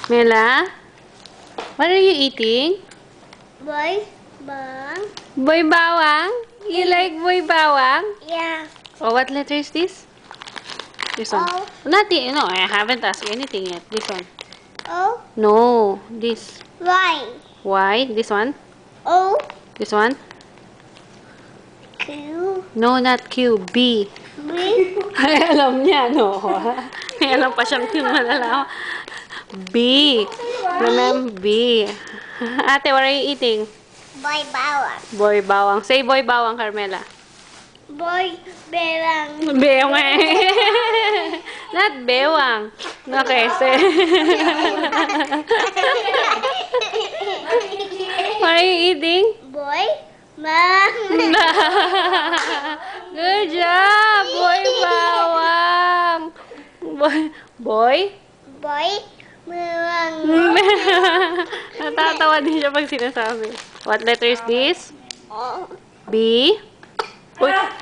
Mela, what are you eating? Boy bawang. Boy bawang? You like boy bawang? Yeah. Oh, what letter is this? This one. O. Nothing. No, I haven't asked you anything yet. This one. O. No, this. Y. Y. This one. O. This one. Q. No, not Q. B. B. Ay, alam niya, no? May alam pa siyang tinalala. B. Remember B. Ate, what are you eating? Boy bawang. Boy bawang. Say boy bawang, Carmela. Boy bawang. Bewang. Not bewang. Okay, say. What are you eating? Boy bawang. Good job, boy bawang. Boy? Boy bawang. Natatawa din siya pag sinasabi. What letter is this? O. B. Uy,